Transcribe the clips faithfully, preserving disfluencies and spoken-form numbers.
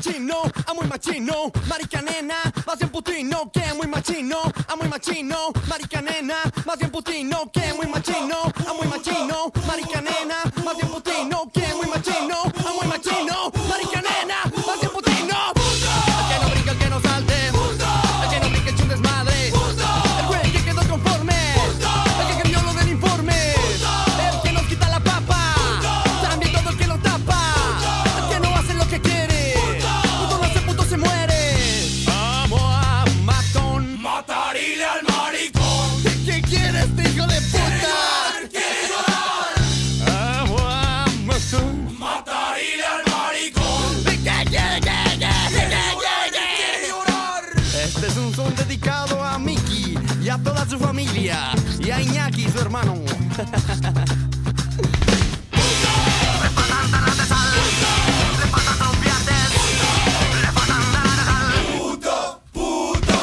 machino, amo y machino, marica nena, más bien putino, que muy machino, amo y machino, marica nena, más bien putino, que muy machino, amo y machino, marica nena, más bien putino, que muy machino, amo y machino, marica nena, más bien putino. El que no brinca, el que no salte, el que no brinca echa un desmadre, el güey que quedó conforme, el que cambió lo del informe, el que nos quita la papa, también todo el que lo tapa, el que no hace lo que quiere, puto no hace, puto se muere. Amo a matón, Matarile al maricón. ¿qué quieres, hijo de puta? Quiere llorar. Amo a matón, Matarile al maricón. ¿qué quiere, qué quiere, qué quiere? Quiere llorar. Este es un son dedicado a Miki y a toda su familia y a Iñaki, su hermano. Puto, puto.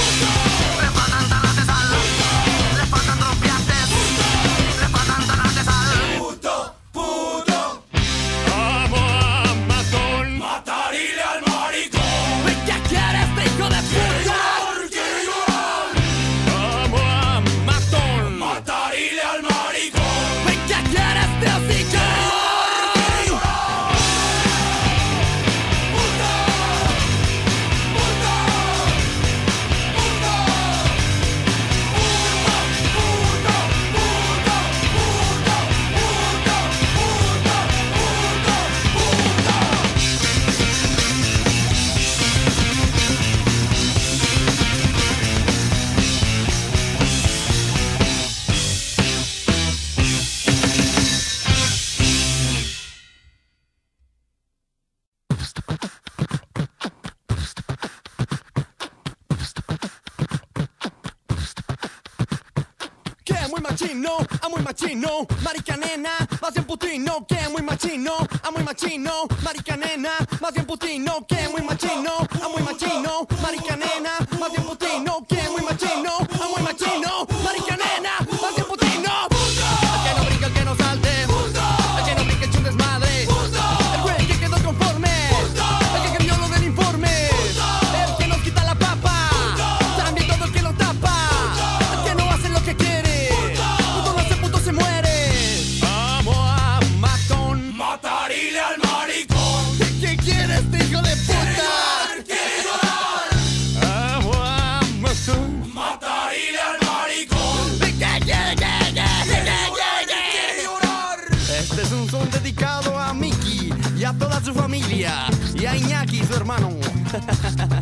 Puto, puto. Amo a matón, Matarile al maricón. ¿qué quieres, hijo de puta? Quiere llorar. Amo a matón, Matarile al maricón. ¿qué quieres, hocico? Que muy machino, amo y machino, marica nena, más bien putino, que muy machino, amo y machino, marica nena, más bien putino, que muy machino, amo y machino, marica nena, más bien putino, que muy machino, amo y machino, marica nena, más bien putino. El que no brinca, el que no salte, el que no brinca echa un desmadre, el güey que quedó conforme, el que cambió lo del informe, el que nos quita la papa, también todo el que lo tapa, el que no hace lo que quiere, puto no hace, puto se muere. Amo a matón, Matarile al maricón. ¿qué quieres, hijo de puta? Quiere llorar. Amo a matón, Matarile al maricón. ¿qué quiere, qué quiere, Quiere llorar. Este es un son dedicado a Miki y a toda su familia y a Iñaki, su hermano.